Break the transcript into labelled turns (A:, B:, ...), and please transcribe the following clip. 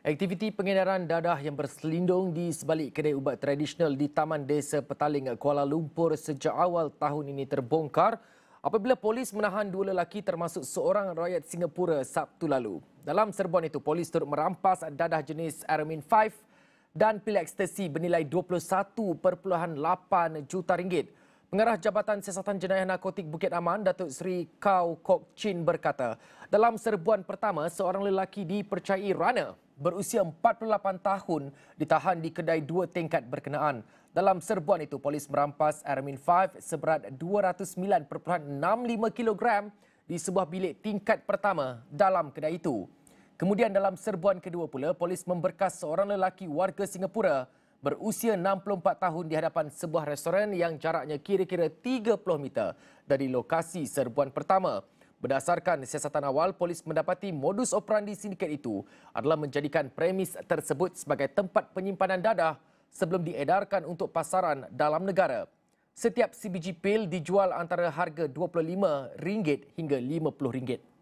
A: Aktiviti pengedaran dadah yang berselindung di sebalik kedai ubat tradisional di Taman Desa Petaling, Kuala Lumpur sejak awal tahun ini terbongkar apabila polis menahan dua lelaki termasuk seorang rakyat Singapura Sabtu lalu. Dalam serbuan itu, polis turut merampas dadah jenis Aramin 5 dan pil ekstasi bernilai 21.8 juta ringgit. Pengarah Jabatan Siasatan Jenayah Narkotik Bukit Aman, Datuk Seri Kau Kok Chin berkata, dalam serbuan pertama, seorang lelaki dipercayai runner berusia 48 tahun ditahan di kedai 2 tingkat berkenaan. Dalam serbuan itu, polis merampas Aramin 5 seberat 209.65 kilogram di sebuah bilik tingkat pertama dalam kedai itu. Kemudian dalam serbuan kedua pula, polis memberkas seorang lelaki warga Singapura berusia 64 tahun di hadapan sebuah restoran yang jaraknya kira-kira 30 meter dari lokasi serbuan pertama. Berdasarkan siasatan awal, polis mendapati modus operandi sindiket itu adalah menjadikan premis tersebut sebagai tempat penyimpanan dadah sebelum diedarkan untuk pasaran dalam negara. Setiap CBG pil dijual antara harga RM25 hingga RM50.